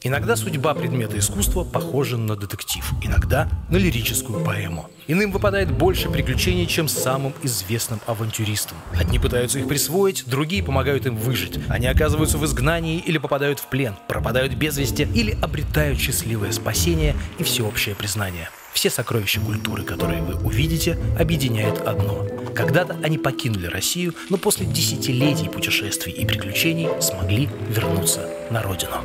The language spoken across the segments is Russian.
Иногда судьба предмета искусства похожа на детектив, иногда на лирическую поэму. Иным выпадает больше приключений, чем самым известным авантюристам. Одни пытаются их присвоить, другие помогают им выжить. Они оказываются в изгнании или попадают в плен, пропадают без вести или обретают счастливое спасение и всеобщее признание. Все сокровища культуры, которые вы увидите, объединяет одно. Когда-то они покинули Россию, но после десятилетий путешествий и приключений смогли вернуться на родину.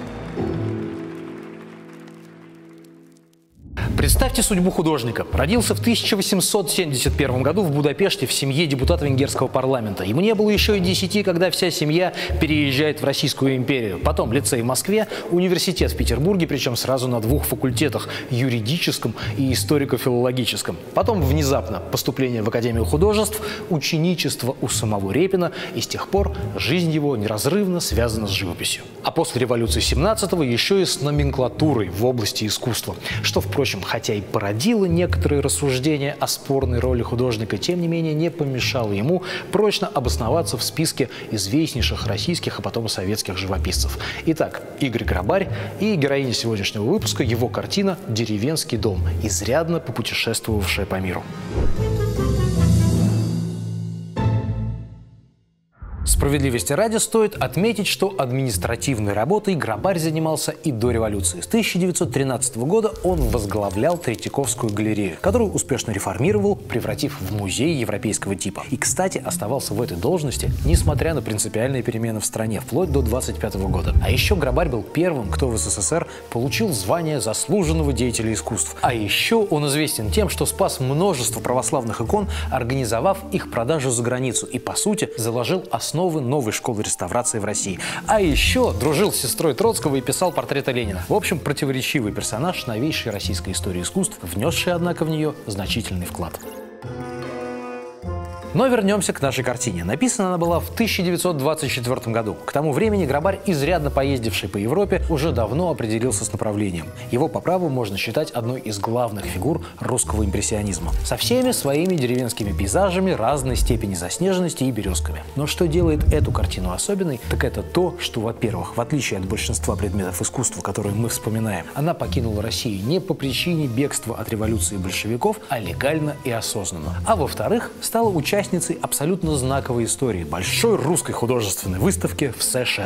Представьте судьбу художника. Родился в 1871 году в Будапеште в семье депутата венгерского парламента. Ему не было еще и 10, когда вся семья переезжает в Российскую империю. Потом лицей в Москве, университет в Петербурге, причем сразу на 2 факультетах – юридическом и историко-филологическом. Потом внезапно поступление в Академию художеств, ученичество у самого Репина, и с тех пор жизнь его неразрывно связана с живописью. А после революции 17-го еще и с номенклатурой в области искусства, что, впрочем, хотя и породило некоторые рассуждения о спорной роли художника, тем не менее не помешало ему прочно обосноваться в списке известнейших российских, а потом и советских живописцев. Итак, Игорь Грабарь и героиня сегодняшнего выпуска, его картина «Деревенский дом», изрядно попутешествовавшая по миру. Справедливости ради стоит отметить, что административной работой Грабарь занимался и до революции. С 1913 года он возглавлял Третьяковскую галерею, которую успешно реформировал, превратив в музей европейского типа. И, кстати, оставался в этой должности, несмотря на принципиальные перемены в стране, вплоть до 1925 года. А еще Грабарь был первым, кто в СССР получил звание заслуженного деятеля искусств. А еще он известен тем, что спас множество православных икон, организовав их продажу за границу и, по сути, заложил основы новой школы реставрации в России. А еще дружил с сестрой Троцкого и писал портреты Ленина. В общем, противоречивый персонаж новейшей российской истории искусств, внесший, однако, в нее значительный вклад. Но вернемся к нашей картине. Написана она была в 1924 году. К тому времени Грабарь, изрядно поездивший по Европе, уже давно определился с направлением. Его по праву можно считать одной из главных фигур русского импрессионизма. Со всеми своими деревенскими пейзажами разной степени заснеженности и березками. Но что делает эту картину особенной, так это то, что, во-первых, в отличие от большинства предметов искусства, которые мы вспоминаем, она покинула Россию не по причине бегства от революции большевиков, а легально и осознанно. А во-вторых, стала участницей абсолютно знаковой истории – большой русской художественной выставки в США.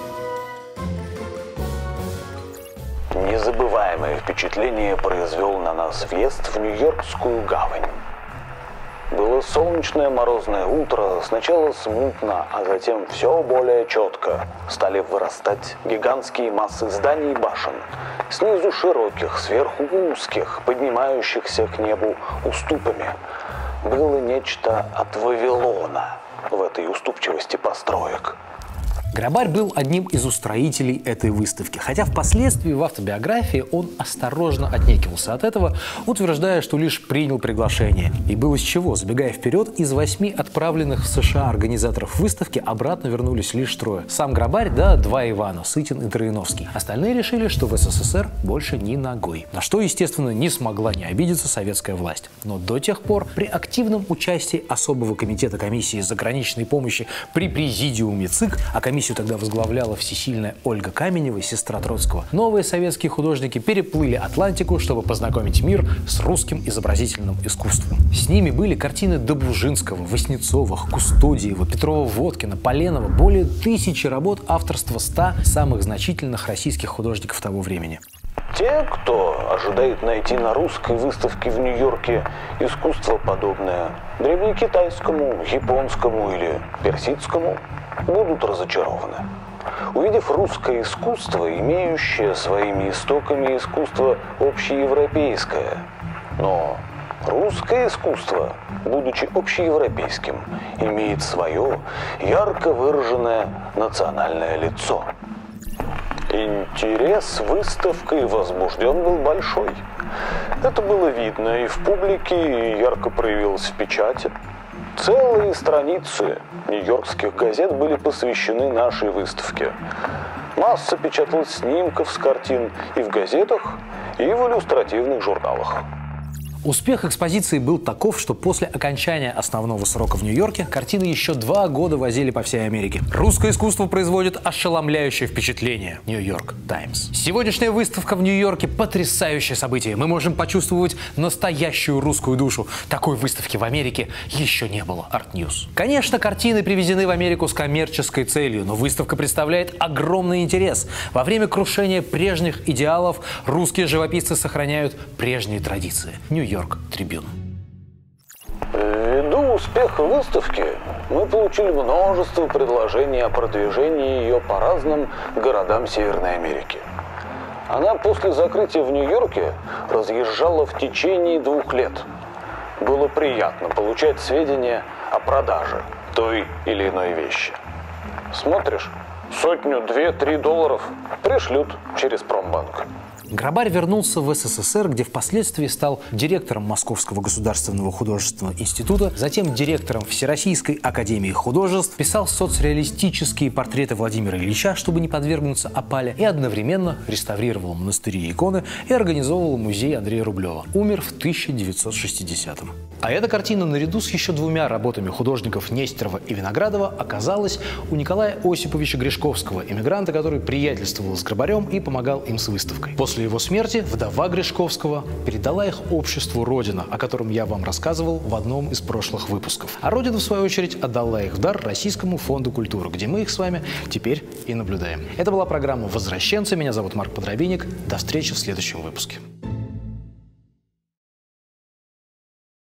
Незабываемое впечатление произвел на нас въезд в Нью-Йоркскую гавань. Было солнечное морозное утро, сначала смутно, а затем все более четко. Стали вырастать гигантские массы зданий и башен. Снизу широких, сверху узких, поднимающихся к небу уступами. Было нечто от Вавилона в этой уступчивости построек. Грабарь был одним из устроителей этой выставки, хотя впоследствии в автобиографии он осторожно отнекивался от этого, утверждая, что лишь принял приглашение. И было с чего. Забегая вперед, из 8 отправленных в США организаторов выставки обратно вернулись лишь 3. Сам Грабарь, да 2 Ивана, Сытин и Троиновский. Остальные решили, что в СССР больше ни ногой. На что, естественно, не смогла не обидеться советская власть. Но до тех пор при активном участии особого комитета комиссии заграничной помощи при президиуме ЦИК, а комиссию тогда возглавляла всесильная Ольга Каменева, сестра Троцкого, новые советские художники переплыли Атлантику, чтобы познакомить мир с русским изобразительным искусством. С ними были картины Добружинского, Васнецова, Кустодиева, Петрова-Водкина, Поленова, более 1000 работ авторства 100 самых значительных российских художников того времени. Те, кто ожидает найти на русской выставке в Нью-Йорке искусство подобное древнекитайскому, японскому или персидскому, будут разочарованы. Увидев русское искусство, имеющее своими истоками искусство общеевропейское. Но русское искусство, будучи общеевропейским, имеет свое ярко выраженное национальное лицо. Интерес выставкой возбужден был большой. Это было видно и в публике, и ярко проявилось в печати. Целые страницы нью-йоркских газет были посвящены нашей выставке. Масса печаталась снимков с картин и в газетах, и в иллюстративных журналах. Успех экспозиции был таков, что после окончания основного срока в Нью-Йорке картины еще 2 года возили по всей Америке. Русское искусство производит ошеломляющее впечатление. Нью-Йорк Таймс. Сегодняшняя выставка в Нью-Йорке – потрясающее событие. Мы можем почувствовать настоящую русскую душу. Такой выставки в Америке еще не было. Art News. Конечно, картины привезены в Америку с коммерческой целью, но выставка представляет огромный интерес. Во время крушения прежних идеалов русские живописцы сохраняют прежние традиции. Нью-Йорк Трибюн. Ввиду успеха выставки мы получили множество предложений о продвижении ее по разным городам Северной Америки. Она после закрытия в Нью-Йорке разъезжала в течение 2 лет. Было приятно получать сведения о продаже той или иной вещи. Смотришь, 100, 2, 3 долларов пришлют через Промбанк. Грабарь вернулся в СССР, где впоследствии стал директором Московского государственного художественного института, затем директором Всероссийской академии художеств, писал соцреалистические портреты Владимира Ильича, чтобы не подвергнуться опале, и одновременно реставрировал монастыри и иконы и организовывал музей Андрея Рублева. Умер в 1960-м. А эта картина, наряду с еще 2 работами художников Нестерова и Виноградова, оказалась у Николая Осиповича Гришковского, эмигранта, который приятельствовал с Грабарем и помогал им с выставкой. После его смерти вдова Гришковского передала их обществу «Родина», о котором я вам рассказывал в одном из прошлых выпусков. А «Родина», в свою очередь, отдала их в дар Российскому фонду культуры, где мы их с вами теперь и наблюдаем. Это была программа «Возвращенцы». Меня зовут Марк Подробинник. До встречи в следующем выпуске.